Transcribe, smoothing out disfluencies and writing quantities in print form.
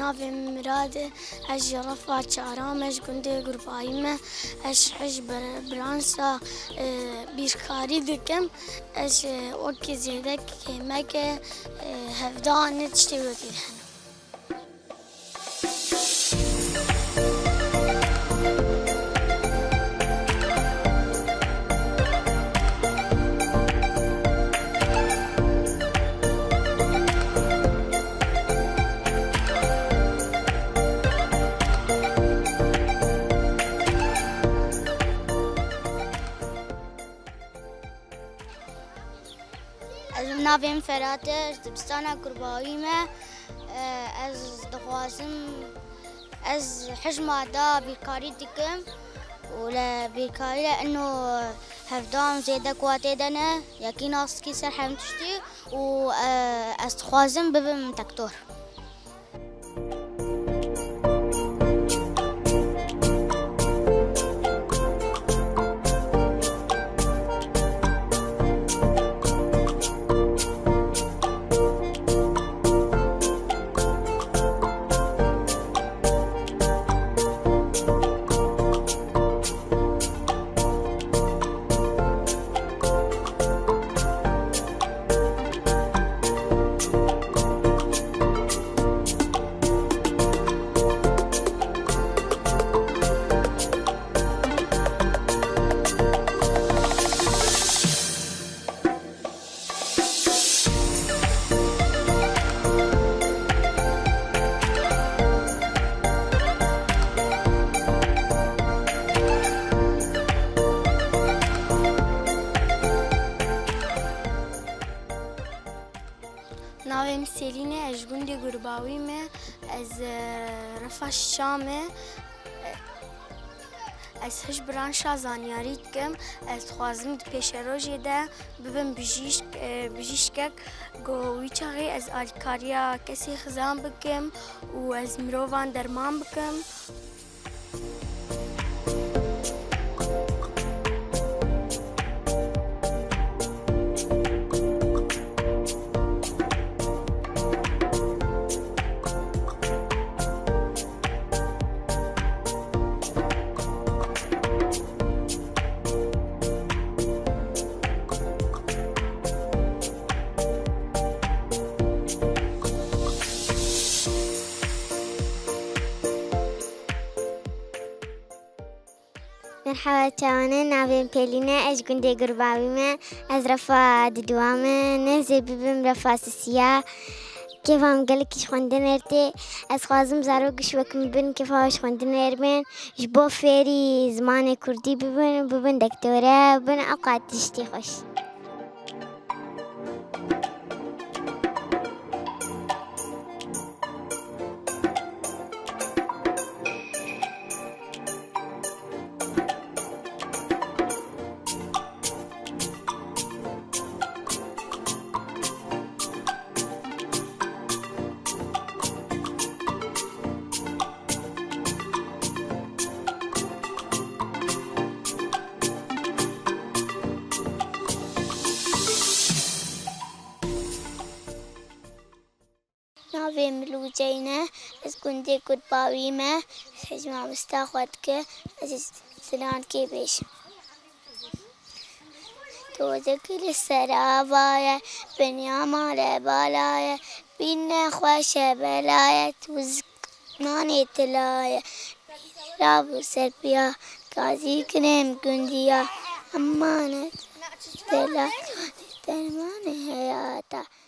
نافي مراد اش رفع شعرام اش كنت قربايمة اش حج برانسا بيشكاري دكم اش وكي زيدك كيمك هفدان تشتوي كيحن نافیم فراته دبستانا قرباویمه از دخوازم از حجم دا بیکاری دکم ولا بیکاری لأنه هفدان زیده قواته دنه یکی ناس کی سر هم تشتی و از دخوازم ببم دکتور. ناویم سلینه از گوندی قرباویمه از رفع الشامه از هش برانشا زانیاری کم از خوازم پیش روزی ده ببین بجیشکک گویی چاقی از آلکاریا کسی خزان بکم و از مروان درمان بکم. مرحبا تاوانا نافين بيلينا اش قندي قرباويمة از رفا ددوامة نزي ببم رفا سسيا كيف هم قالك اش خوندن ارتي از خوازم زاروقش وكم بن كيف هاش خوندن اربن جبو فيري زمان كردي ببن دكتورة ببن اوقات تشتي خوش. ناوی ملوجینه از گندی قرباویمه حجم مستخواد که از سلان کی بیش تو ذکر سرابای بنیامال بالای بین خوش بلای تو زمان تلای رابو سرپیا کازی کنم گندیا امانت دلا درمان حیاتا